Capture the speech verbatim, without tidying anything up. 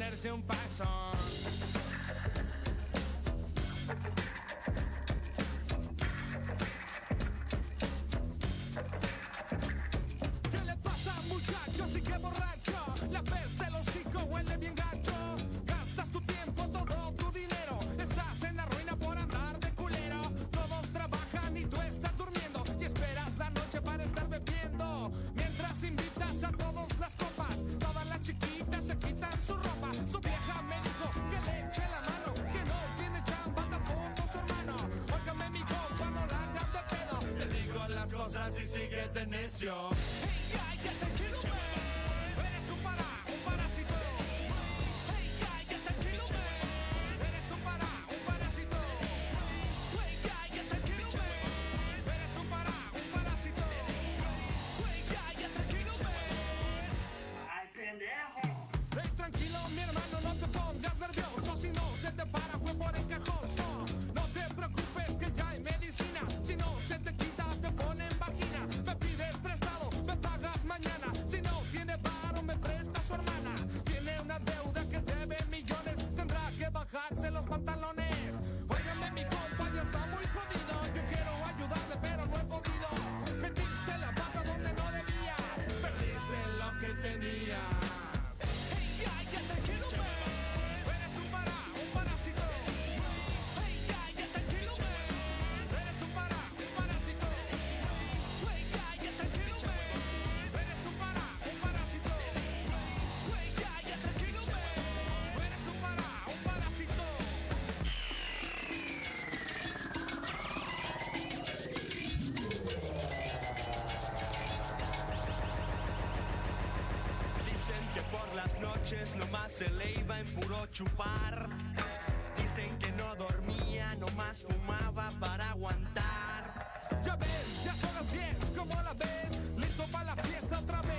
ponerse un paso. ¿Qué le pasa, muchacho? Sí que borracho. La peste, el hocico huele bien gacho. Gastas tu tiempo, todo tu dinero. Estás en la ruina por andar de culero. Todos trabajan y tú estás durmiendo. Y esperas la noche para estar bebiendo. Mientras invitas a todos las copas. Todas las chiquitas se quitan su ropa. Su vieja me dijo que le eche la mano. Que no tiene chamba tampoco su hermano. Óigame mi compa, no la hagas de pedo. Te digo las cosas y síguete necio. Hey, guy, get the kilo, man. Eres un para, un parásito. Hey, guy, get the kilo, man. Eres un para, un parásito. Hey, guy, get the kilo, man. Eres un para, un parásito. Hey, guy, get the kilo, man. ¡Ay, pendejo! Hey, tranquilo, mi hermano, no te pongas nervioso. Si no se te para, fue por encajoso. No te preocupes que ya hay medicina. Si no se te quita, te pone en vagina. Me pides prestado, me pagas mañana. Si no tiene varo, me presta su hermana. Tiene una deuda que debe millones. Tendrá que bajarse los pantalones. Óigame, mi compa, ya está muy jodido. Yo quiero ayudarle, pero no he podido. Metiste la pata donde no debías. Perdiste lo que tenías. Hey, guy, get the kilo, man. Eres un para, un parásito. Hey, guy, get the kilo, man. Eres un para, un parásito. Hey, guy, get the kilo, man. Eres un para, un parásito. Hey, guy, get the kilo, man. Eres un para, un parásito. Dicen que por las noches nomás se le iba en puro chupar. Dicen que no dormía, nomás fumaba para aguantar. Ya ves, ya son las diez, ¿cómo la ves? Listo para la fiesta otra vez.